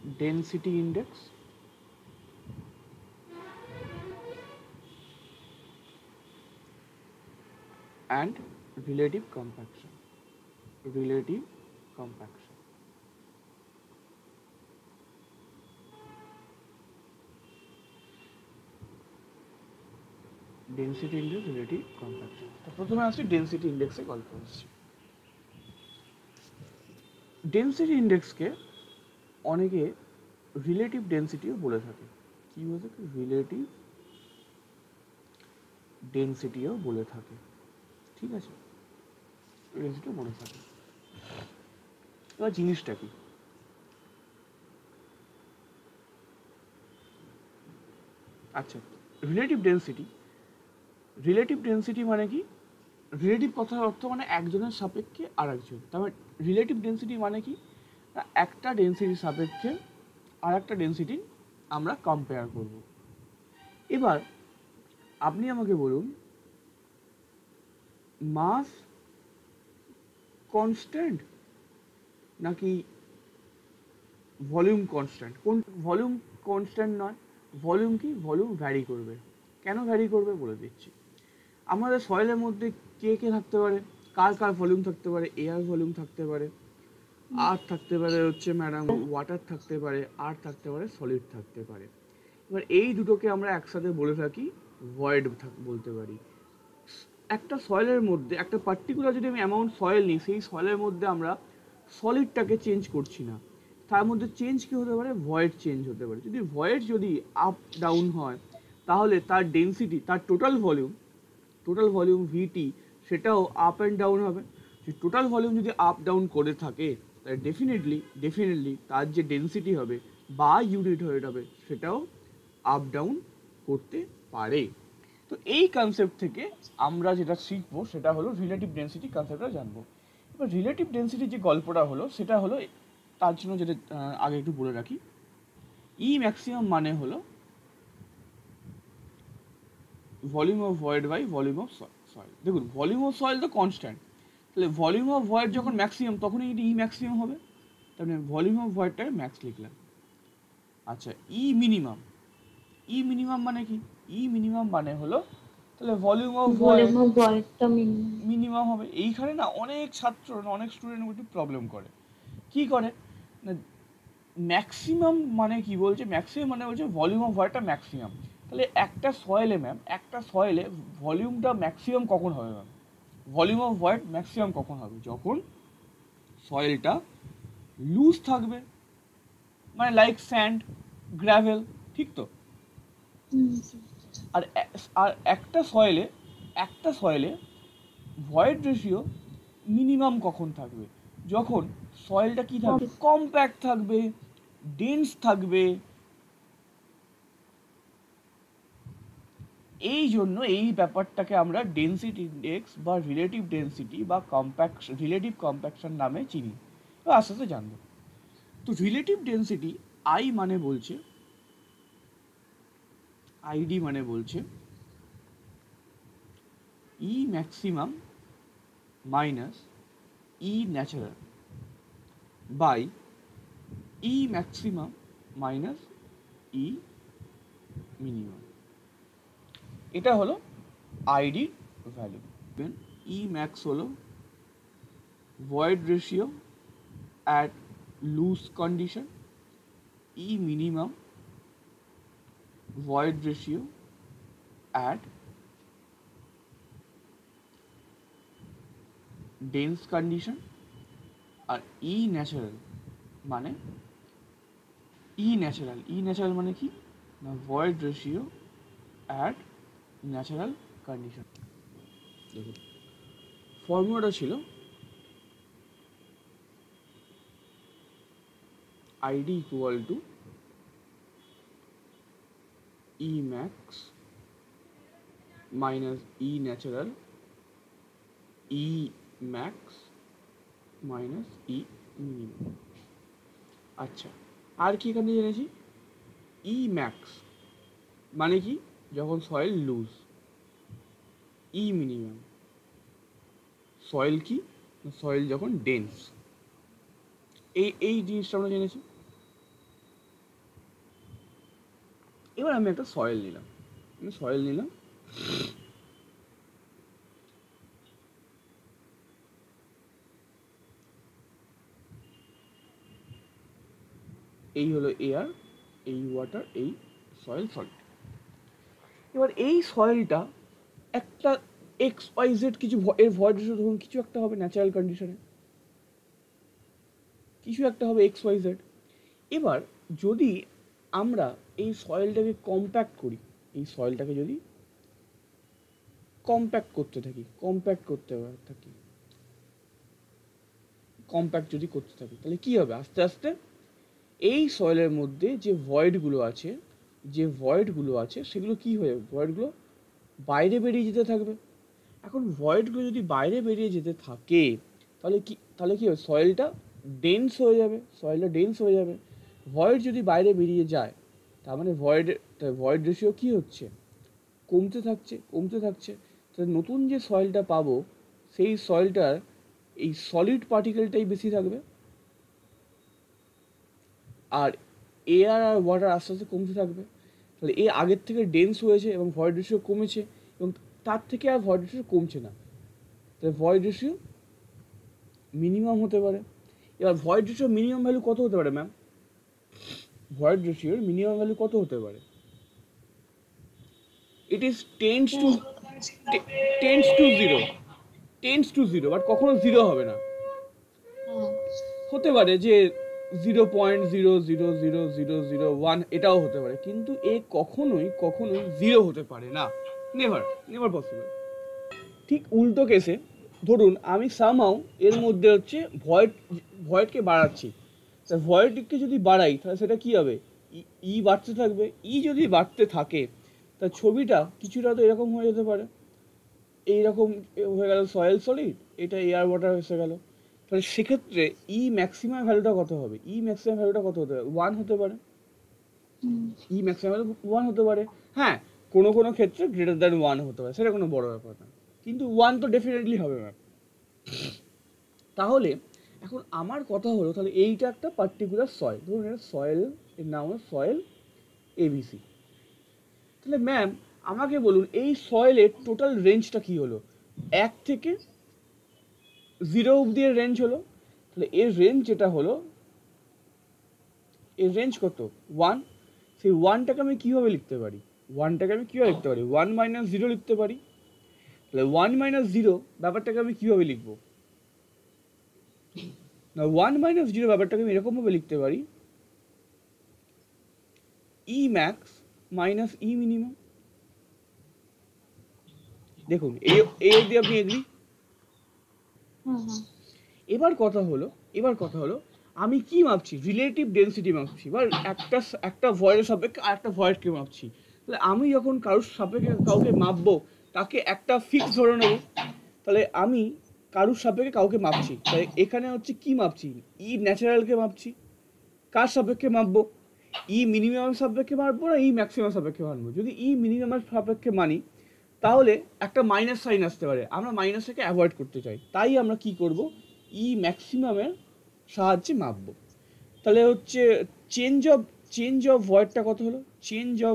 density index and relative compaction. Relative compaction. Density index, relative compaction. তো প্রথমে আসছি density ইন্ডেক্সে গল্প আসছি। ডেনসিটি ইন্ডেক্সকে অনেকে রিলেটিভ ডেনসিটিও বলে থাকে। কি বলে থাকে? রিলেটিভ ডেনসিটিও বলে থাকে। ঠিক আছে, ডেনসিটিও বলে থাকে। এবার জিনিসটা কি? আচ্ছা, রিলেটিভ ডেনসিটি, রিলেটিভ ডেনসিটি মানে কি? রিলেটিভ কথার অর্থ মানে একজনের সাপেক্ষে আর একজন। তারপর রিলেটিভ ডেনসিটি মানে কি? না, একটা ডেনসিটির সাপেক্ষে আর একটা ডেনসিটি আমরা কম্পেয়ার করব। এবার আপনি আমাকে বলুন, মাস কনস্ট্যান্ট নাকি ভলিউম কনস্ট্যান্ট? কোন ভলিউম কনস্ট্যান্ট নয়, ভলিউম কি? ভলিউম ভ্যারি করবে। কেন ভ্যারি করবে বলে দিচ্ছি। আমাদের সয়েলের মধ্যে কে কে থাকতে পারে? কার কার ভলিউম থাকতে পারে? এয়ার ভলিউম থাকতে পারে, আর থাকতে পারে হচ্ছে ম্যাডাম ওয়াটার থাকতে পারে, আর থাকতে পারে সলিড থাকতে পারে। এবার এই দুটোকে আমরা একসাথে বলে থাকি ভয়েড বলতে পারি। একটা সয়েলের মধ্যে একটা পার্টিকুলার যদি আমি অ্যামাউন্ট সয়েল নিই, সেই সয়েলের মধ্যে আমরা সলিডটাকে চেঞ্জ করছি না, তার মধ্যে চেঞ্জ কি হতে পারে? ভয়েড চেঞ্জ হতে পারে। যদি ভয়েড যদি আপ ডাউন হয়, তাহলে তার ডেনসিটি, তার টোটাল ভলিউম ভিটি, সেটাও আপ অ্যান্ড ডাউন হবে। যদি টোটাল ভলিউম যদি আপ ডাউন করে থাকে, তাহলে ডেফিনেটলি তার যে ডেনসিটি হবে বা ইউনিট ওয়েট হবে, সেটাও আপ ডাউন করতে পারে। তো এই কনসেপ্ট থেকে আমরা যেটা শিখবো সেটা হলো রিলেটিভ ডেনসিটি কনসেপ্টটা জানবো। এবার রিলেটিভ ডেনসিটি যে গল্পটা হলো সেটা হলো, তার জন্য যেটা আগে একটু বলে রাখি, ই ম্যাক্সিমাম মানে হলো volume of void by volume of soil. দেখুন, ভলিউম অফ সয়েল তো কনস্ট্যান্ট, তাহলে ভলিউম অফ ভয়েড যখন ম্যাক্সিমাম তখনই ই ম্যাক্সিমাম হবে। তার মানে ভলিউম অফ ভয়েডটাকে ম্যাক্স লিখলাম। আচ্ছা, ই মিনিমাম মানে কি? ই মিনিমাম মানে হলো, তাহলে ভলিউম অফ ভয়েড মিনিমাম হবে। এইখানে না অনেক ছাত্র, অনেক স্টুডেন্ট একটু প্রবলেম করে। কি করে না, ম্যাক্সিমাম মানে কি বলছে? ম্যাক্সিমাম মানে বলছে ভলিউম অফ ভয়েডটা ম্যাক্সিমাম। তাহলে একটা সয়েলে ভলিউমটা ম্যাক্সিমাম কখন হবে ma'am? Volume of void maximum কখন হবে? যখন সয়েলটা লুজ থাকবে, মানে লাইক স্যান্ড, গ্র্যাভেল, ঠিক তো? আর আর একটা সয়েলে ভয়েড রেশিও মিনিমাম কখন থাকবে? যখন সয়েলটা কি থাকবে? কম্প্যাক্ট থাকবে, ডেন্স থাকবে। এই জন্য এই ব্যাপারটাকে আমরা ডেনসিটি ইন্ডেক্স বা রিলেটিভ ডেনসিটি বা রিলেটিভ কম্প্যাকশন নামে চিনি। তো আস্তে আস্তে জানবো। তো রিলেটিভ ডেনসিটি আই মানে বলছে, আইডি মানে বলছে e maximum minus e natural by e maximum minus e minimum. এটা হলো আইডির ভ্যালু। ই ম্যাক্স হলো void ratio at loose condition, e minimum void ratio at dense condition, আর ই ন্যাচারাল মানে মানে কি না, void ratio at natural condition. দেখুন, ফর্মুলাটা ছিল ID equal to e max minus e natural, e max minus e minimum. আচ্ছা, আর কি এখানে জেনেছি? ই ম্যাক্স মানে কি? যখন soil loose. E minimum soil কি? সয়েল যখন ডেন্স। এই জিনিসটা আমরা জেনেছি। এবার আমি একটা সয়েল নিলাম, এই হলো এয়ার, এই ওয়াটার, এই সয়েল সলিড। এবার এই সয়েলটা একটা এক্স ওয়াই জেড কিছু এর ভয়েড রেশিও ধরুন কিছু একটা হবে ন্যাচারাল কন্ডিশনে, কিছু একটা হবে এক্স ওয়াই জেড। এবার যদি আমরা এই সয়েলটাকে কম্প্যাক্ট করি, এই সয়েলটাকে যদি কম্প্যাক্ট করতে থাকি, কম্প্যাক্ট যদি করতে থাকি, তাহলে কি হবে? আস্তে আস্তে এই সয়েলের মধ্যে যে ভয়েডগুলো আছে সেগুলো কি হয়ে যাবে? ভয়েডগুলো বাইরে বেরিয়ে যেতে থাকবে। এখন ভয়েডগুলো যদি বাইরে বেরিয়ে যেতে থাকে তাহলে কি হবে? সয়েলটা ডেন্স হয়ে যাবে। ভয়েড যদি বাইরে বেরিয়ে যায় তার মানে ভয়েড রেশিও কি হচ্ছে? কমতে থাকছে। তাহলে নতুন যে সয়েলটা পাবো সেই সয়েলটার এই সলিড পার্টিকেলটাই বেশি থাকবে, আর এয়ার আর ওয়াটার আস্তে আস্তে কমতে থাকবে। তাহলে এ আগের থেকে ডেন্স হয়েছে এবং ভয়েড রেশিও কমেছে, এবং তার থেকে আর ভয়েড রেশিও কমছে না, তাহলে ভয়েড রেশিও মিনিমাম হতে পারে। এবার ভয়েড রেশিও মিনিমাম ভ্যালু কত হতে পারে ম্যাম? ভয়েড রেশিওর মিনিমাম ভ্যালু কত হতে পারে? It is tends to zero, but কখনো জিরো হবে না। হতে পারে যে 0.0000001 এটাও হতে পারে, কিন্তু এ কখনোই জিরো হতে পারে না, নেভার পসিবল। ঠিক উল্টো কেসে ধরুন আমি সামহাউ এর মধ্যে হচ্ছে ভয়েডকে বাড়াচ্ছি, তা ভয়েডকে যদি বাড়াই তাহলে সেটা কি হবে? ই বাড়তে থাকবে। ই যদি বাড়তে থাকে তা ছবিটা কিছুটা তো এরকম হয়ে যেতে পারে, এইরকম হয়ে গেল সয়েল সলিড, এটা এয়ার ওয়াটার এসে গেল। তাহলে সেক্ষেত্রে ই ম্যাক্সিমাম ভ্যালুটা কত হবে? হতে পারে 1 হতে পারে। হ্যাঁ, কোনো ক্ষেত্রে গ্রেটার দ্যান 1 হতে পারে, সেটা কোনো বড় ব্যাপার না, কিন্তু 1 তো ডেফিনেটলি হবে ম্যাম। তাহলে এখন আমার কথা হলো, তাহলে এইটা একটা পার্টিকুলার সয়েল, ধরুন এটা সয়েল, এর নাম হলো সয়েল এবিসি। তাহলে ম্যাম আমাকে বলুন এই সয়েলের টোটাল রেঞ্জটা কি হলো? 1 থেকে 0 অব্দি এর রেঞ্জ হলো। তাহলে এর রেঞ্জ যেটা হলো, এর রেঞ্জ কত? 1। সেই 1টাকে আমি কীভাবে লিখতে পারি? 1 মাইনাস 0 লিখতে পারি। তাহলে 1 মাইনাস 0 ব্যাপারটাকে আমি কীভাবে লিখব? না, 1 মাইনাস 0 ব্যাপারটাকে আমি এরকমভাবে লিখতে পারি, e max minus e minimum. দেখুন এই অবধি আপনি এগ্রি? এবার কথা হলো আমি কি মাপছি? রিলেটিভ ডেন্সিটি মাপছি, বা একটা ভয়েডের সাপেক্ষে আর একটা ভয়েডকে মাপছি। তাহলে আমি যখন কারোর সাপেক্ষে কাউকে মাপবো তাকে একটা ফিক্স ধরে নেবো। তাহলে আমি কারোর সাপেক্ষে কাউকে মাপছি, তাই এখানে হচ্ছে কি মাপছি? ই ন্যাচারালকে মাপছি। কার সাপেক্ষে মাপবো? ই মিনিমামের সাপেক্ষে মাপবো না ই ম্যাক্সিমাম সাপেক্ষে মাপবো? যদি ই মিনিমামের সাপেক্ষে মানি তাহলে একটা মাইনাস সাইন আসতে পারে, আমরা মাইনাসটাকে অ্যাভয়েড করতে চাই, তাই আমরা কি করব? ই ম্যাক্সিমামের সাহায্যে মাপবো। তাহলে হচ্ছে চেঞ্জ অফ ভয়েডটা কত হলো? চেঞ্জ অফ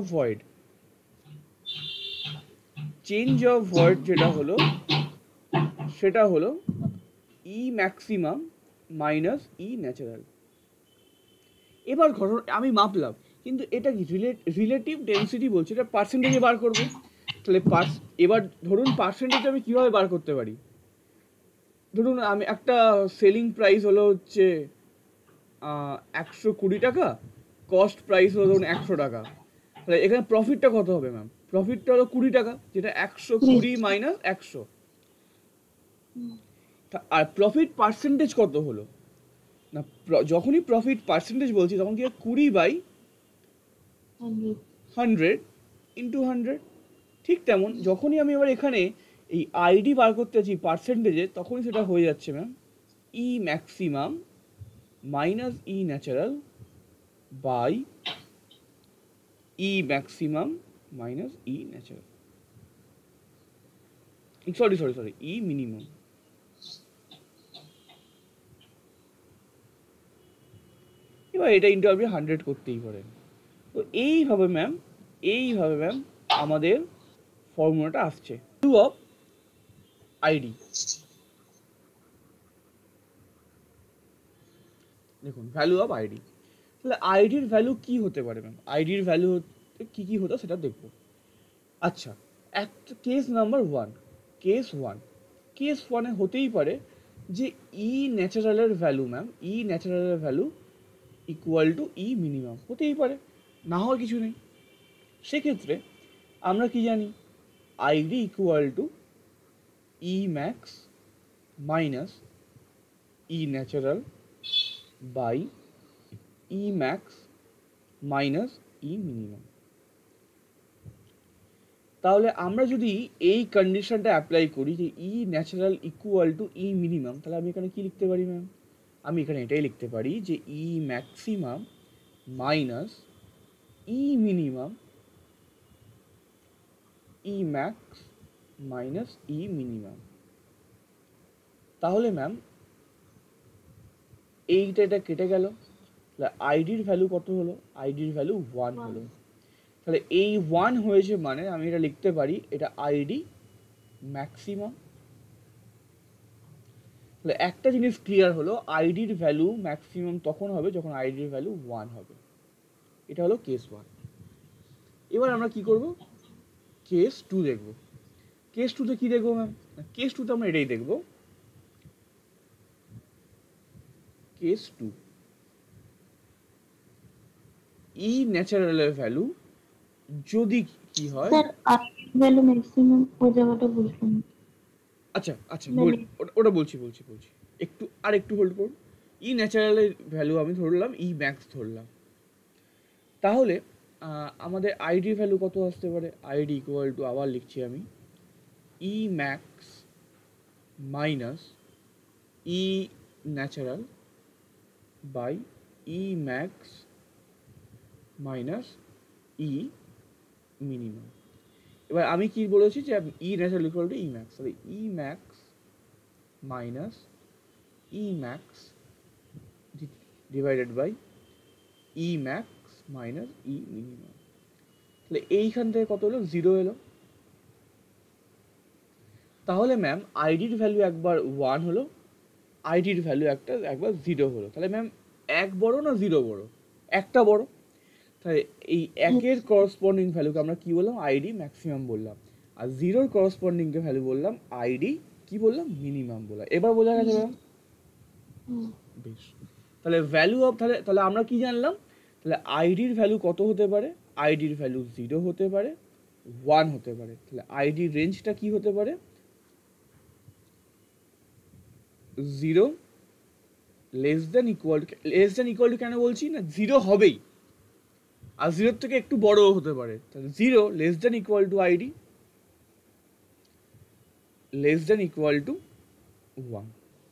ভয়েড যেটা হলো সেটা হলো e maximum minus e natural. এবার ঘটনা আমি মাপলাম, কিন্তু এটা কি রিলেটিভ ডেন্সিটি বলছে, এটা পার্সেন্টেজে বার করবো। তাহলে এবার ধরুন পার্সেন্টেজ আমি কীভাবে বার করতে পারি? ধরুন আমি একটা সেলিং প্রাইস হলো হচ্ছে 120 টাকা, কস্ট প্রাইস হলো ধরুন 100 টাকা। তাহলে এখানে প্রফিটটা কত হবে ম্যাম? প্রফিটটা হলো 20 টাকা, যেটা 120 মাইনাস 100। আর প্রফিট পার্সেন্টেজ কত হলো? না, যখনই প্রফিট পার্সেন্টেজ বলছি তখন কি 20/100 ইন্টু 100। ঠিক তেমন যখনই আমি এবার এখানে এই আইডি বার করতে যাচ্ছি পার্সেন্টেজে, তখনই সেটা হয়ে যাচ্ছে ma'am e maximum minus e natural by e maximum minus e natural, sorry e minimum. এবার এটা ইন্টু আপনি 100 করতেই পারেন। তো এইভাবে ম্যাম এইভাবে ম্যাম আমাদের ফর্মুলাটা আসছে ভ্যালু অফ আইডি। দেখুন ভ্যালু অফ আইডি, তাহলে আইডির ভ্যালু কি হতে পারে ম্যাম? আইডির ভ্যালু কি কি হতো সেটা দেখব। আচ্ছা, একটা কেস নাম্বার ওয়ান, কেস ওয়ানে হতেই পারে যে ই ন্যাচারালের ভ্যালু ম্যাম, ই ন্যাচারালের value equal to e minimum, হতেই পারে, না হওয়ার কিছু নেই। সেক্ষেত্রে আমরা কি জানি, ID equal to e max minus e natural by e max minus e minimum. তাহলে আমরা যদি এই কন্ডিশনটা অ্যাপ্লাই করি যে e natural equal to e minimum, তাহলে আমি এখানে কি লিখতে পারি ম্যাম? আমি এখানে এটাই লিখতে পারি যে e maximum minus e minimum, e max minus e minimum. তাহলে ম্যাম এইটা এটা কেটে গেল, তাহলে আইডির ভ্যালু কত হলো? আইডির ভ্যালু 1 হলো। তাহলে এই 1 হয়েছে মানে আমি এটা লিখতে পারি এটা আইডি ম্যাক্সিমাম। তাহলে একটা জিনিস ক্লিয়ার হলো, আইডির ভ্যালু ম্যাক্সিমাম তখন হবে যখন আইডির ভ্যালু 1 হবে। এটা হলো কেস 1। এবার আমরা কি করব? কেস 2 দেখব। কেস 2 তে কি দেখবো ম্যাম? কেস 2 তে আমরা এটাই দেখব, কেস 2 ই ন্যাচারালের ভ্যালু যদি কি হয়, স্যার আইডির ভ্যালু ম্যাক্সিমাম ওই জায়গাটা বুঝলাম। আচ্ছা আচ্ছা ওটা বলছি, একটু হোল্ড করুন। ই ন্যাচারালের ভ্যালু আমি ধরলাম, ই ম্যাক্স ধরলাম। তাহলে আমাদের আইডি ভ্যালু কত আসতে পারে? আইডি ইকুয়াল টু, আবার লিখছি আমি, e max minus e natural by e max minus e minimum. এবার আমি কি বলেছি যে e natural equal to e max, তাহলে e max minus e max divided by e max minus e minimum. তাহলে এইখান থেকে কত হলো? 0 এলো। তাহলে ম্যাম আইডির ভ্যালু একবার 1 হলো, আইডির ভ্যালু একবার 0 হলো। তাহলে ম্যাম 1 বড় না 0 বড়? একটা বড়। তাহলে এই 1-এর করসপন্ডিং ভ্যালুকে আমরা কি বললাম? আইডি ম্যাক্সিমাম বললাম। আর 0-র করসপন্ডিংকে ভ্যালু বললাম আইডি কি বললাম? মিনিমাম বললাম। এবার বোঝা গেছে ম্যাম? বেশ। তাহলে ভ্যালু অফ, তাহলে আমরা কি জানলাম? তাহলে আইডির ভ্যালু কত হতে পারে? আইডির ভ্যালু 0 হতে পারে, 1 হতে পারে। তাহলে আইডির রেঞ্জটা কি হতে পারে? 0 লেস দেন ইকুয়াল টু কেন বলছি না? 0 হবেই, আর 0 থেকে একটু বড়ও হতে পারে। তাহলে 0 less than equal to ID less than equal to 1।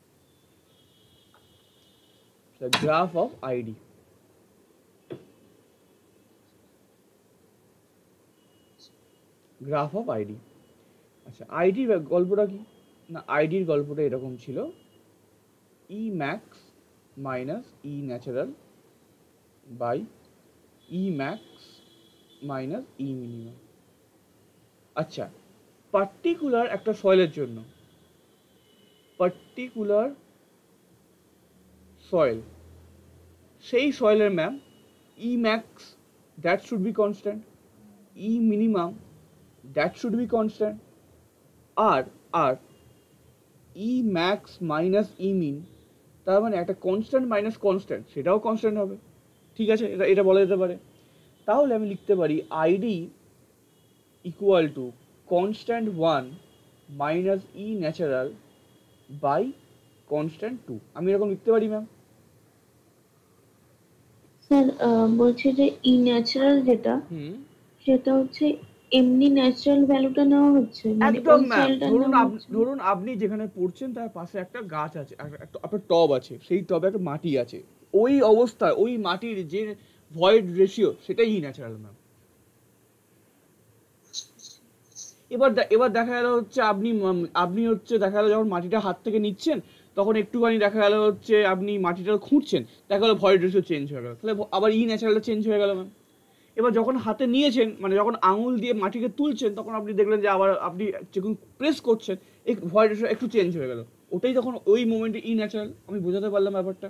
The graph of ID. Graph of ID. আচ্ছা, আইডির গল্পটা কি না? আইডির গল্পটা এরকম ছিল, e max minus e natural by e max minus e minimum. আচ্ছা, পার্টিকুলার একটা সয়েলের জন্য, পার্টিকুলার সয়েল, সেই সয়েলের ma'am e max that should be constant, e minimum that should be constant, আর e max minus e min, তার মানে একটা কনস্ট্যান্ট মাইনাস কনস্ট্যান্ট সেটাও কনস্ট্যান্ট হবে। ঠিক আছে, এটা বলা যেতে পারে। তাহলে আমি লিখতে পারি ID equal to constant 1 minus e natural by constant 2। আমি এরকম লিখতে পারি ম্যাম? স্যার বলছি যে ই ন্যাচারাল যেটা, সেটা হচ্ছে এমনি ন্যাচারাল ভ্যালুটা নেওয়া হচ্ছে, মানে একদম ওই ম্যাম। সয়েলটা ধরুন আপনি যেখানে পড়ছেন তার পাশে একটা গাছ আছে, একটা টব আছে, সেই টবে একটা মাটি আছে, ওই অবস্থায় ওই মাটির যে ভয়েড রেশিও সেটাই ন্যাচারাল ম্যাম। এবার দেখা গেল হচ্ছে আপনি হচ্ছে দেখা গেল যখন মাটিটা হাত থেকে নিচ্ছেন তখন একটুখানি দেখা গেল হচ্ছে আপনি মাটিটা খুঁড়ছেন, দেখা গেলো ভয়েড রেশিও চেঞ্জ হয়ে গেল, তাহলে আবার ন্যাচারালটা চেঞ্জ হয়ে গেল ম্যাম। এবার যখন হাতে নিয়েছেন, মানে যখন আঙুল দিয়ে মাটিকে তুলছেন, তখন আপনি দেখলেন যে আবার আপনি যখন প্রেস করছেন এই ভয়েড রেশিও একটু চেঞ্জ হয়ে গেল। ওটাই তখন ওই মোমেন্টে ন্যাচারাল। আমি বোঝাতে পারলাম ব্যাপারটা?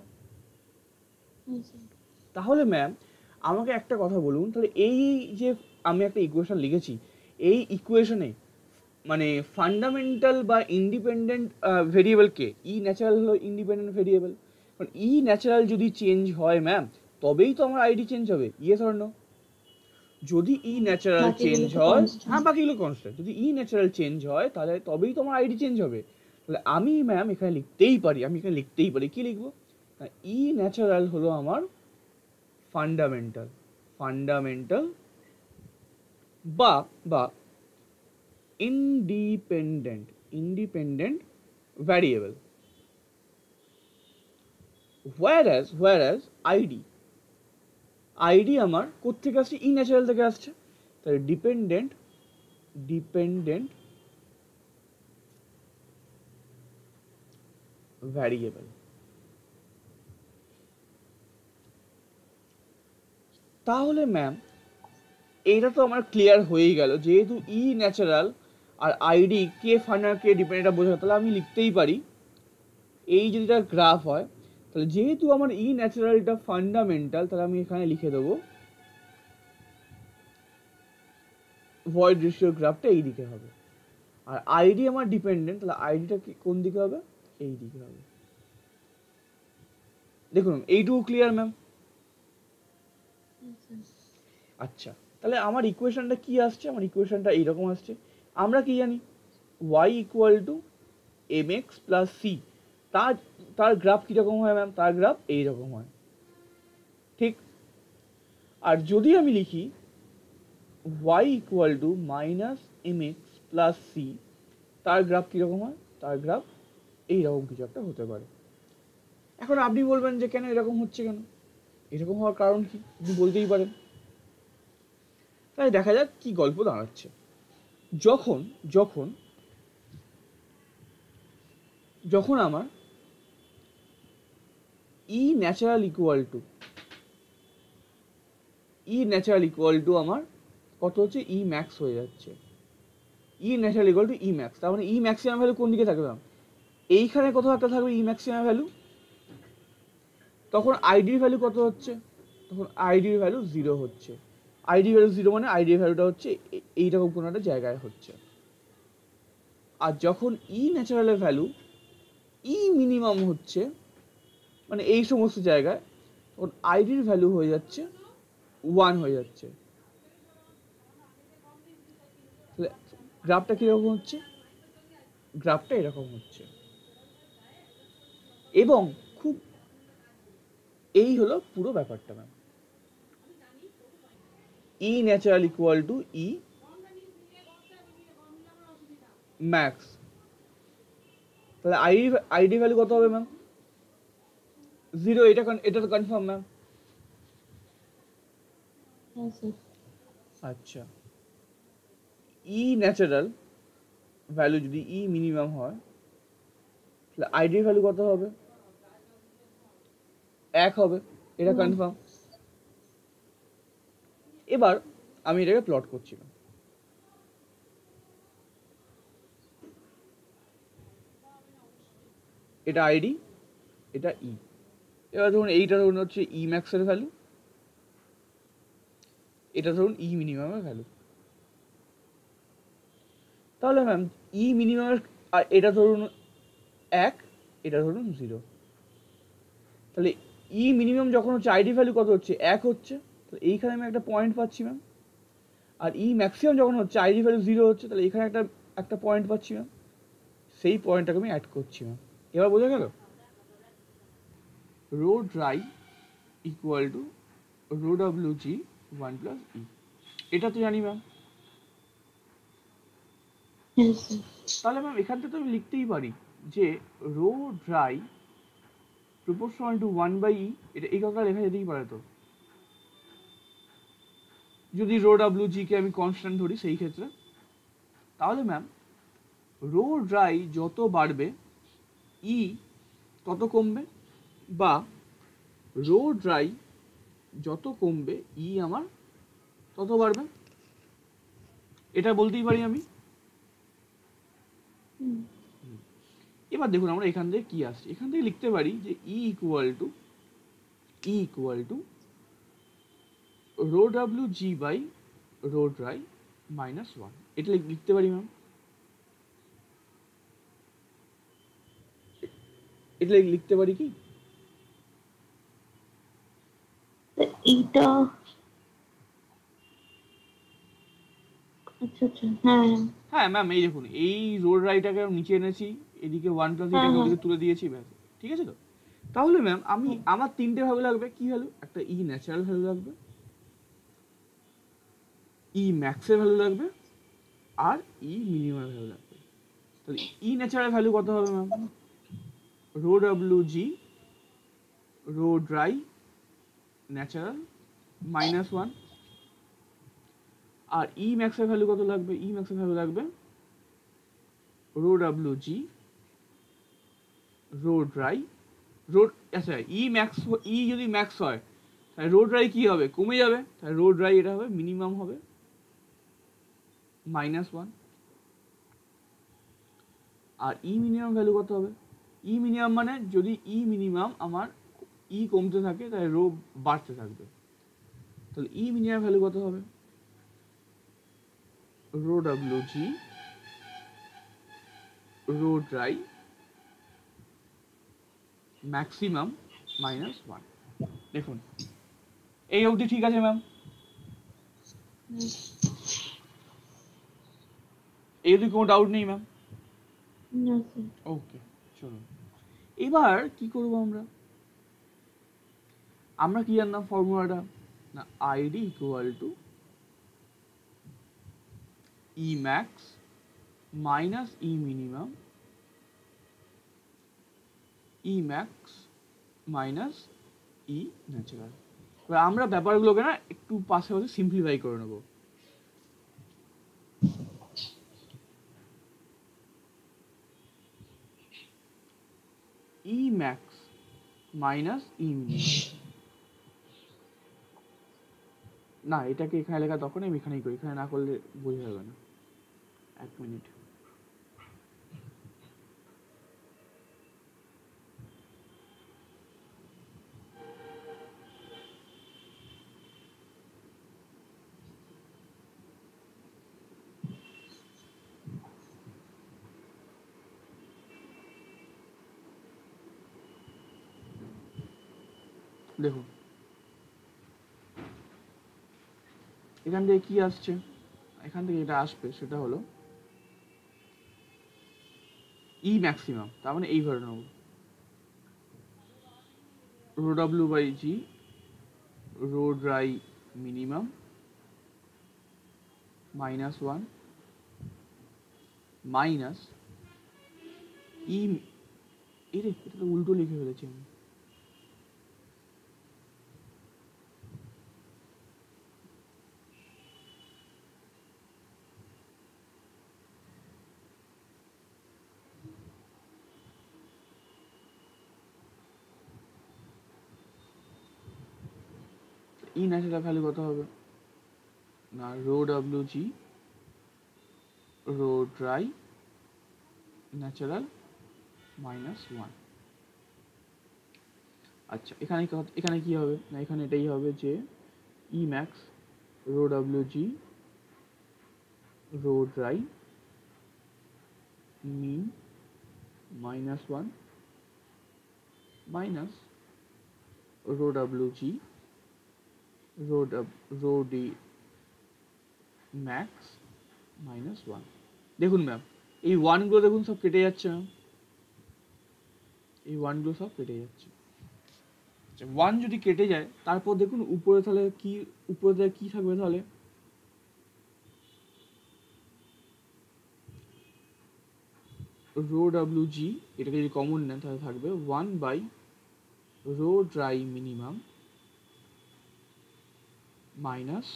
তাহলে ম্যাম আমাকে একটা কথা বলুন, তাহলে এই যে আমি একটা ইকুয়েশন লিখেছি, এই ইকুয়েশনে মানে ফান্ডামেন্টাল বা ইন্ডিপেন্ডেন্ট ভেরিয়েবল কে? ন্যাচারাল হলো ইন্ডিপেন্ডেন্ট ভেরিয়েবল। কারণ ন্যাচারাল যদি চেঞ্জ হয় ম্যাম, তবেই তো আমার আইডি চেঞ্জ হবে। Yes or no? যদি ন্যাচারাল চেঞ্জ হয়, হ্যাঁ বাকিগুলো কনস্ট্যান্ট, যদি ন্যাচারাল চেঞ্জ হয় তাহলে তবেই তো আমার আইডি চেঞ্জ হবে। তাহলে আমি ম্যাম এখানে লিখতেই পারি, কি লিখবো? ন্যাচারাল হলো আমার ফান্ডামেন্টাল বা ইন্ডিপেন্ডেন্ট ভ্যারিয়েবল। whereas আইডি আমার কোত্থেকে আসছে? ন্যাচারাল থেকে আসছে। তাহলে ডিপেন্ডেন্ট ভ্যারিয়েবল। তাহলে ম্যাম এইটা তো আমার ক্লিয়ার হয়েই গেল, যেহেতু ন্যাচারাল আর আইডি কে ফান্ডামেন্টাল কে ডিপেন্ডেন্ট বোঝা, তাহলে আমি লিখতেই পারি এই যদি এটা গ্রাফ হয়, তাহলে যেহেতু আমার ন্যাচারালটা ফান্ডামেন্টাল, তাহলে আমি এখানে লিখে দেবো ভয়েড রেশিওর গ্রাফটা এই দিকে হবে। আর আইডি আমার ডিপেন্ডেন্ট, তাহলে আইডিটা কোন দিকে হবে? এই দিকে হবে। দেখুন এইটুকু ক্লিয়ার ম্যাম? আচ্ছা, তাহলে আমার ইকুয়েশনটা কি আসছে? আমার ইকুয়েশনটা এইরকম আসছে। আমরা কি জানি? y equal to mx plus c। তার গ্রাফ কীরকম হয় ম্যাম? তার গ্রাফ এইরকম হয়, ঠিক? আর যদি আমি লিখি y equal to minus mx plus c, তার গ্রাফ কীরকম হয়? তার গ্রাফ এইরকম কিছু একটা হতে পারে। এখন আপনি বলবেন যে কেন এরকম হচ্ছে, কেন এরকম হওয়ার কারণ কি? আপনি বলতেই পারেন। তাই দেখা যাক কি গল্প দাঁড়াচ্ছে। যখন যখন যখন আমার ন্যাচারাল ইকুয়াল টু আমার কত হচ্ছে? ম্যাক্স হয়ে যাচ্ছে। ন্যাচারাল ইকুয়াল টু ম্যাক্স, তার মানে ম্যাক্সিমাম ভ্যালু কোন দিকে থাকবে? এইখানে কোথাও একটা থাকবে ম্যাক্সিমাম ভ্যালু। তখন আইডির ভ্যালু কত হচ্ছে? তখন আইডির ভ্যালু 0 হচ্ছে। আইডি ভ্যালু 0 মানে আইডির ভ্যালুটা হচ্ছে এইরকম কোনো একটা জায়গায় হচ্ছে। আর যখন ন্যাচারালের ভ্যালু মিনিমাম হচ্ছে, মানে এই সমস্ত জায়গায়, তখন আইডির ভ্যালু হয়ে যাচ্ছে 1 হয়ে যাচ্ছে। তাহলে গ্রাফটা কীরকম হচ্ছে? গ্রাফটা এরকম হচ্ছে। এবং খুব এই হলো পুরো ব্যাপারটা ma'am. Natural equal to max. তাহলে আইডি ভ্যালু কত হবে ম্যাম? 0। এটা তো কনফার্ম ম্যাম। আচ্ছা, ন্যাচারাল ভ্যালু যদি মিনিমাম হয়, তাহলে আইডি ভ্যালু কত হবে? 1 হবে। এটা কনফার্ম। এবার আমি এটাকে প্লট করছিলাম। এটা আইডি, এটা এবার ধরুন এইটা ধরুন হচ্ছে ম্যাক্সের ভ্যালু, এটা ধরুন মিনিমামের ভ্যালু। তাহলে ম্যাম মিনিমামের, আর এটা ধরুন 1, এটা ধরুন 0। তাহলে মিনিমাম যখন হচ্ছে আইডি ভ্যালু কত হচ্ছে? 1 হচ্ছে। তাহলে এইখানে আমি একটা পয়েন্ট পাচ্ছি ম্যাম। আর ম্যাক্সিমাম যখন হচ্ছে আইডি ভ্যালু 0 হচ্ছে, তাহলে এখানে একটা পয়েন্ট পাচ্ছি ম্যাম। সেই পয়েন্টটাকে আমি অ্যাড করছি ম্যাম। এবার বোঝা গেল? Rho dry equal to rho WG 1 plus এটা তো জানি ম্যাম। তাহলে ম্যাম এখান থেকে তো আমি লিখতেই পারি যে rho dry proportional to 1/E। এটা এই কথাটা লেখা যেতেই পারে তো, যদি রো WG কে আমি কনস্ট্যান্ট ধরি সেই ক্ষেত্রে। তাহলে ম্যাম রো ড্রাই যত বাড়বে তত কমবে, বা রো ড্রাই যত কমবে আমার তত বাড়বে, এটা বলতেই পারি আমি। এবার দেখুন আমরা এখান থেকে কি আসছে, এখান থেকে লিখতে পারি যে e equal to rho W G by rho dry minus one, এটা লিখতে পারি ম্যাম। এটা লিখতে পারি কি? এইটা আচ্ছা আচ্ছা, হ্যাঁ হ্যাঁ ম্যাম, এই দেখুন এই রো ড্রাইটাকে নিচে এনেছি, এদিকে ওয়ান প্লাস এটাকে ওদিকে তুলে দিয়েছি, ব্যাস, ঠিক আছে তো? তাহলে ম্যাম আমি আমার তিনটে ভ্যালু লাগবে, কি ভ্যালু? একটা ই ন্যাচারাল ভ্যালু লাগবে, ই ম্যাক্সের ভ্যালু লাগবে, আর ই মিনিমাম ভ্যালু লাগবে। তাহলে ই ন্যাচারাল ভ্যালু কত হবে ma'am? Rho W G rho dry natural minus one. আর ই ম্যাক্সের ভ্যালু কত লাগবে? ই ম্যাক্সের ভ্যালু লাগবে rho W G rho dry rho, আচ্ছা ই ম্যাক্স, ই যদি ম্যাক্স হয় তাহলে রো ড্রাই কি হবে? কমে যাবে, তাহলে রো ড্রাই এটা হবে মিনিমাম হবে মাইনাস ওয়ান। আর ই মিনিমাম ভ্যালু কত হবে? ই মিনিমাম মানে যদি ই মিনিমাম আমার ই কমতে থাকে তাহলে রো বাড়তে থাকবে, তাহলে ই মিনিমাম ভ্যালু কত হবে? Rho W G rho dry maximum minus one. দেখুন এই অবধি ঠিক আছে ম্যাম? এই অবধি কোনো ডাউট নেই ম্যাম? ওকে, চলুন এবার কি করব আমরা? আমরা কি জানলাম ফর্মুলাটা? না, ID equal to e max minus e minimum, e max minus e natural. এবার আমরা ব্যাপারগুলোকে না একটু পাশে পাশে সিম্পলিফাই করে নেব। E max minus e minimum, না এটাকে এখানে লেখা তখন আমি এখানেই করি, এখানে না করলে বোঝা যাবে না। এক মিনিট, দেখুন এখান থেকে কি আসছে, এখান থেকে এটা আসবে সেটা হলো ই ম্যাক্সিমাম, তার মানে এইভাবে নেব rho W by G rho dry minimum minus one minus e, এরে এটা তো উল্টো লিখে ফেলেছি আমি। ই ন্যাচারাল ভ্যালু কত হবে? না rho W G rho dry natural minus one. আচ্ছা এখানে এখানে কি হবে? না এখানে এটাই হবে যে e max rho W G rho dry min minus one minus rho W G rho D max minus one. দেখুন ম্যাম এই ওয়ানগুলো দেখুন সব কেটে যাচ্ছে ম্যাম, এই ওয়ানগুলো সব কেটে যাচ্ছে। আচ্ছা ওয়ান যদি কেটে যায় তারপর দেখুন উপরে তাহলে কি, উপরে তাহলে কি থাকবে? তাহলে রো ডাব্লিউ জি, এটাকে যদি কমন নেন তাহলে থাকবে one by rho dry minimum minus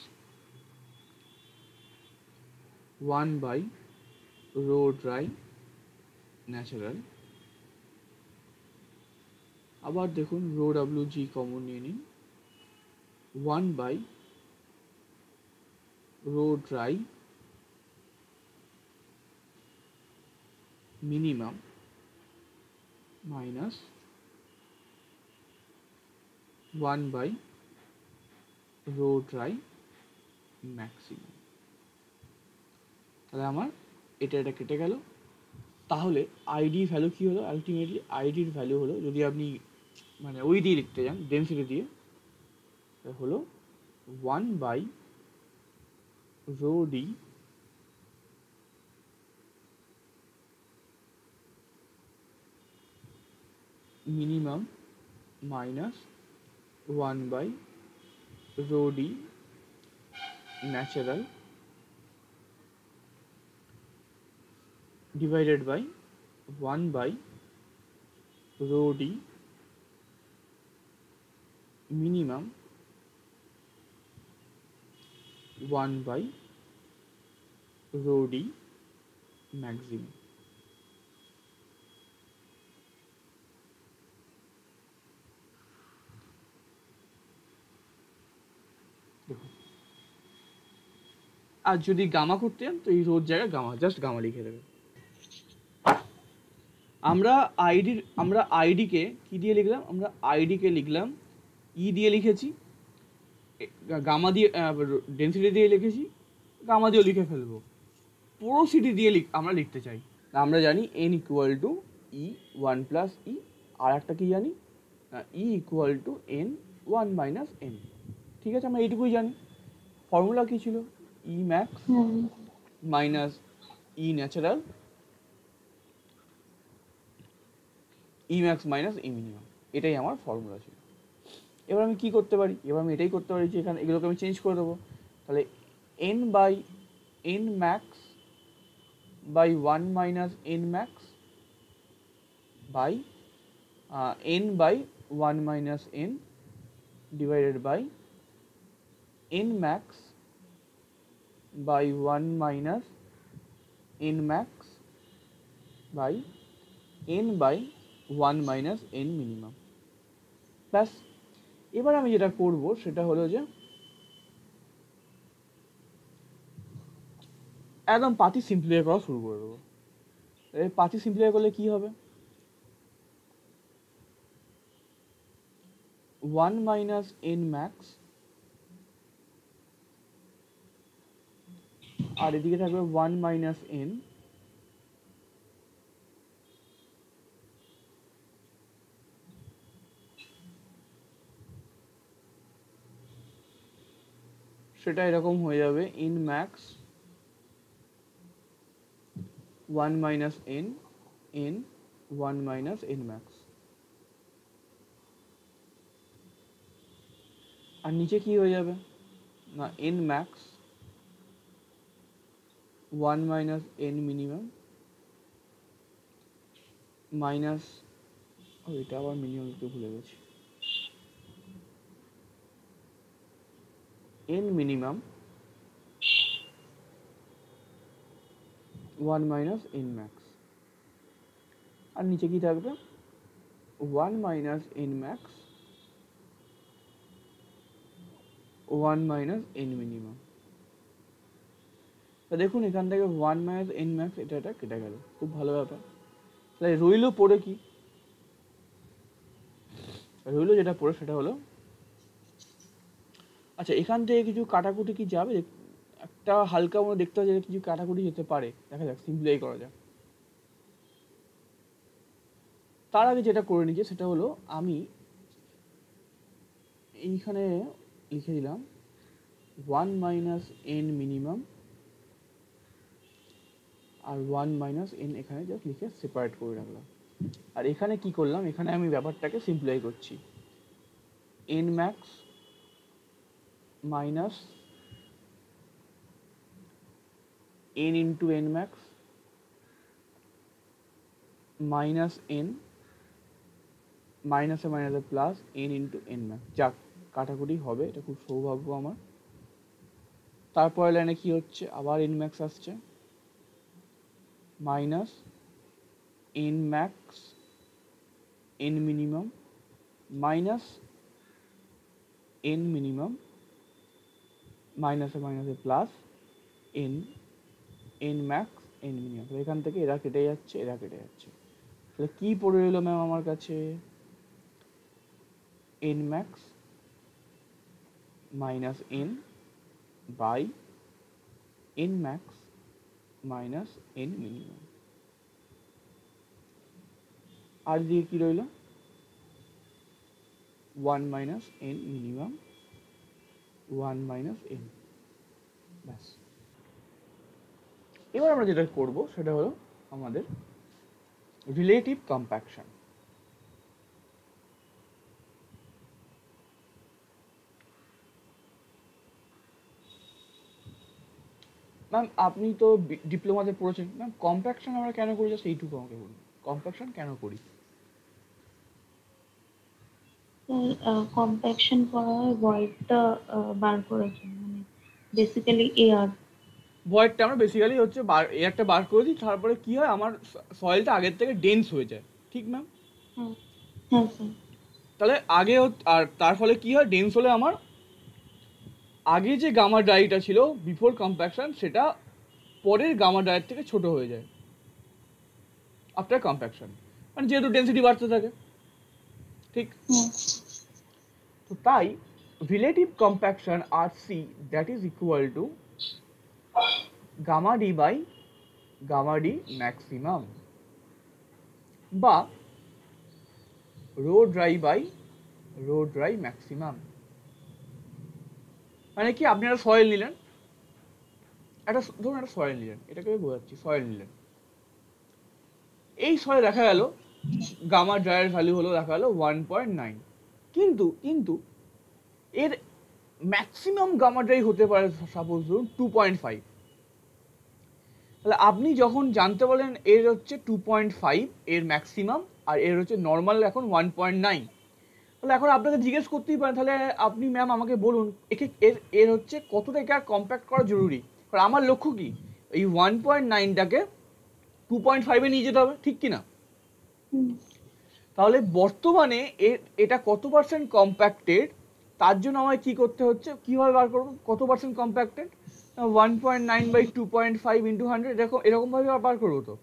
one by rho dry natural. আবার দেখুন রো ডাব্লিউ জি কমন নিয়ে নিন, one by rho dry minimum minus 1 by rho dry maximum। তাহলে আমার এটা কেটে গেল। তাহলে আইডি ভ্যালু কি হলো? আলটিমেটলি আইডির ভ্যালু হলো, যদি আপনি মানে ওই দিয়ে লিখতে যান ডেন্সিটি দিয়ে, হলো 1 by rho D minimum minus 1 by rho D natural divided by 1 by rho d minimum 1 by rho d maximum। দেখো, আর যদি গামা করতে চান তো এই রোড জায়গায় গামা, জাস্ট গামা লিখে দেবে। আমরা আইডিকে কি দিয়ে লিখলাম? আমরা আইডিকে লিখলাম ই দিয়ে লিখেছি, গামা দিয়ে ডেন্সিটি দিয়ে লিখেছি, গামা দিয়েও লিখে ফেলবো। পোরোসিটি দিয়ে আমরা লিখতে চাই। আমরা জানি n equal to e 1 plus e, আর একটা কি জানি? E equal to n 1 minus n। ঠিক আছে, আমরা এইটুকুই জানি। ফর্মুলা কি ছিল? E max minus e natural, e max minus e minimum, এটাই আমার ফর্মুলা ছিল। এবার আমি কি করতে পারি? এবার আমি এটাই করতে পারি যে এখানে এগুলোকে আমি চেঞ্জ করে দেবো। তাহলে n by n max by 1 minus n max by n by 1 minus n divided by n max by 1 minus n max by n by 1 minus n minimum. Plus এবার আমি যেটা করব সেটা হলো যে একদম পাতি সিম্পলিফাই করা শুরু করে দেবো। পাতি সিম্পলিফাই করলে কি হবে? 1 মাইনাস n ম্যাক্স, আর এদিকে থাকবে 1 মাইনাস n সেটা এরকম হয়ে যাবে n max 1 minus n n 1 minus n max. আর নিচে কি হয়ে যাবে? না, n max 1 minus n minimum minus, এটা আবার মিনিমাম লিখতে ভুলে গেছি, n minimum 1 minus n max. আর নিচে কি থাকবে? 1 minus n max 1 minus n minimum. তা দেখুন এখান থেকে 1 মাইনাস n ম্যাক্স এটা কেটে গেল, খুব ভালো ব্যাপার। তাহলে রইল পড়ে কি? রইল যেটা পড়ে সেটা হলো, আচ্ছা এখান থেকে কিছু কাটাকুটি কি যাবে? একটা হালকা মনে দেখতে হয় যে কিছু কাটাকুটি যেতে পারে, দেখা যাক, সিম্পলিফাই করা যাক। তার আগে যেটা করে নিচ্ছি সেটা হলো আমি এইখানে লিখে দিলাম 1 মাইনাস n মিনিমাম আর 1 মাইনাস n এখানে জাস্ট লিখে সেপারেট করে রাখলাম। আর এখানে কি করলাম? এখানে আমি ব্যাপারটাকে সিম্পলিফাই করছি। n max minus n into n max minus n মাইনাসে মাইনাসে plus n into n max. যাক, কাটাকুটি হবে, এটা খুব সৌভাগ্য আমার। তারপরে লাইনে কি হচ্ছে? আবার n ম্যাক্স আসছে, minus n max n minimum minus n minimum মাইনাসে মাইনাসে plus n, n max n minimum. এখান থেকে এরা কেটে যাচ্ছে, এরা কেটে যাচ্ছে, তাহলে কি পড়ে এলো ম্যাম আমার কাছে? N max minus n by n max minus n minimum. আর দিয়ে কি রইল? 1 minus n minimum, 1 minus n. ব্যাস। এবার আমরা যেটা করব সেটা হলো আমাদের রিলেটিভ কম্প্যাকশন। ম্যাম আপনি তো ডিপ্লোমাতে পড়েছেন ম্যাম, কম্প্যাকশন আমরা কেন করি জাস্ট এইটুকু আমাকে বলুন, কম্প্যাকশন কেন করি? কম্প্যাকশন করা হয় ভয়েডটা বার করার জন্য, মানে বেসিক্যালি এয়ার। ভয়েডটা আমরা বেসিক্যালি হচ্ছে এয়ারটা বার করে দিই, তারপরে কি হয় আমার সয়েলটা আগের থেকে ডেন্স হয়ে যায়, ঠিক ম্যাম? হ্যাঁ হ্যাঁ স্যার। তাহলে আগে আর তার ফলে কি হয়, ডেন্স হলে আমার আগে যে গামা ড্রাইটা ছিল বিফোর কম্প্যাকশন সেটা পরের গামা ড্রাইয়ের থেকে ছোট হয়ে যায় আফটার কম্প্যাকশন, মানে যেহেতু ডেন্সিটি বাড়তে থাকে, ঠিক? তো তাই relative compaction R C that is equal to gamma D by gamma D maximum বা rho dry by rho dry maximum. মানে কি, আপনি একটা সয়েল নিলেন, ধরুন একটা সয়েল নিলেন, এটাকে বোঝাচ্ছি, সয়েল নিলেন, এই সয়েল দেখা গেল গামা ড্রাইয়ের ভ্যালু হলো দেখা গেল 1.9, কিন্তু কিন্তু এর ম্যাক্সিমাম গামা ড্রাই হতে পারে সাপোজ ধরুন 2.5। তাহলে আপনি যখন জানতে বলেন এর হচ্ছে 2.5 এর ম্যাক্সিমাম আর এর হচ্ছে নর্মাল এখন 1.9, তাহলে এখন আপনাকে জিজ্ঞেস করতেই পারেন তাহলে আপনি ম্যাম আমাকে বলুন একে এর হচ্ছে কতটা একে আর কম্প্যাক্ট করা জরুরি, কারণ আমার লক্ষ্য কি এই 1.9টাকে 2.5-এ নিয়ে যেতে হবে, ঠিক কিনা? তাহলে বর্তমানে এটা কত পার্সেন্ট কম্প্যাক্টেড তার জন্য আমায় কি করতে হচ্ছে, কিভাবে বার করবো কত পার্সেন্ট কম্প্যাক্টেড? 1.9 বাই 2.5 ইন্টু 100, এরকম ভাবে বার করবো। তো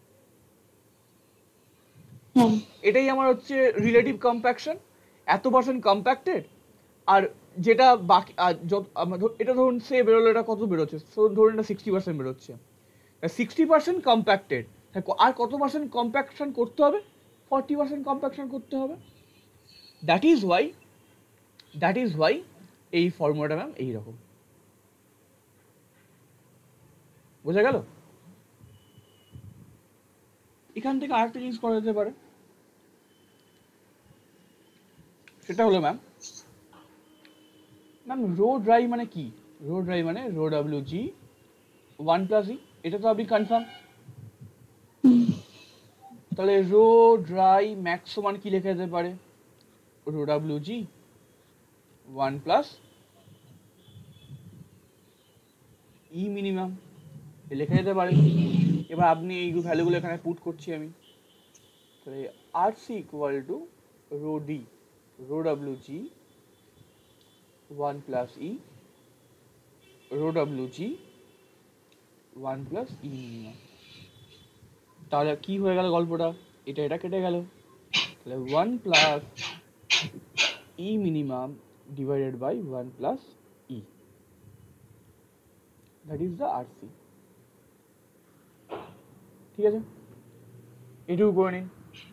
এটাই আমার হচ্ছে রিলেটিভ কম্প্যাকশন, এত পার্সেন্ট কম্প্যাক্টেড। আর যেটা বাকি এটা ধরুন সে বেরোলো, এটা কত বেরোচ্ছে, ধরুন এটা 60% বেরোচ্ছে, 60% কম্প্যাক্টেড, আর কত পার্সেন্ট কম্প্যাকশন করতে হবে? 40% কম্প্যাকশন করতে হবে। দ্যাট ইজ ওয়াই এই ফর্মুলাটা ম্যাম এইরকম। বোঝা গেল? এখান থেকে আরেকটা জিনিস করা যেতে পারে, সেটা হলো ম্যাম রো ড্রাই মানে কি? রো ড্রাই মানে রো ডাব্লিউ জি 1+E, এটা তো আপনি কনফার্ম। তাহলে রো ড্রাই ম্যাক্স সমান কি লেখা যেতে পারে? Rho W G 1+E minimum লেখা যেতে পারে। এবার আপনি এই ভ্যালুগুলো এখানে পুট করছি আমি, তাহলে R C equal to rho D rho W G 1+E rho W G 1+E minimum. তাহলে কি হয়ে গেল গল্পটা, এটা কেটে গেল, তাহলে 1+E minimum divided by 1+E, that is the RC। ঠিক আছে, এটুকু করে নিন।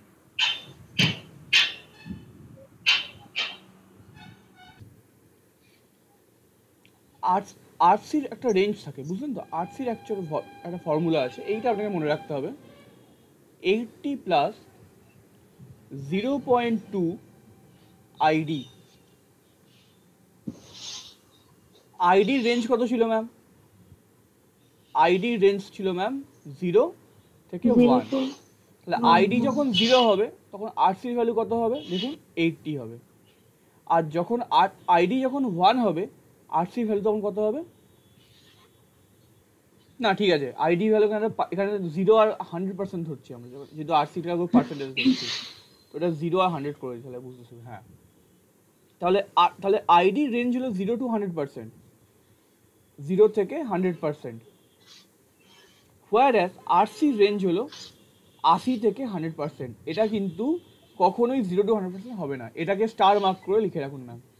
আরসির একটা রেঞ্জ থাকে, বুঝলেন তো? আরসির একটা ফর্মুলা আছে, এইটা আপনাকে মনে রাখতে হবে। 80 প্লাস 0.2 আইডির রেঞ্জ কত ছিল ম্যাম? আইডির রেঞ্জ ছিল ম্যাম 0 থেকে 1। তাহলে আইডি যখন 0 হবে তখন আরসির ভ্যালু কত হবে? দেখুন 80 হবে। আর যখন আইডি যখন 1 হবে আরসির ভ্যালু তখন কত হবে? না ঠিক আছে, আইডি ভ্যালু এখানে 0 আর 100% ধরছি আমরা, যেহেতু আরসিটা পার্সেন্টেজ ধরছি, তো এটা 0 আর 100 করে তাহলে বুঝতেছি। হ্যাঁ, তাহলে আইডির রেঞ্জ হলো 0 to 100%, 0 থেকে 100%। হোয়ার আরসির রেঞ্জ হলো 80 থেকে 100%। এটা কিন্তু কখনোই 0 to 100% হবে না, এটাকে স্টার মার্ক করে লিখে রাখুন ম্যাম।